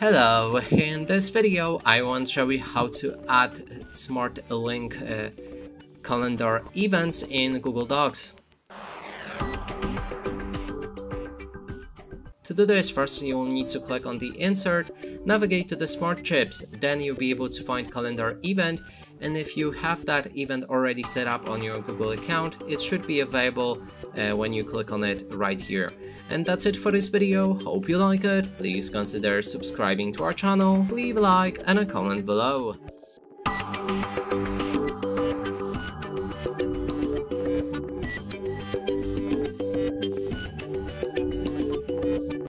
Hello, in this video I want to show you how to add smart link calendar events in Google Docs. To do this, first you will need to click on the insert, navigate to the smart chips, then you'll be able to find calendar event, and if you have that event already set up on your Google account, it should be available when you click on it right here. And that's it for this video. Hope you like it. Please consider subscribing to our channel, leave a like and a comment below.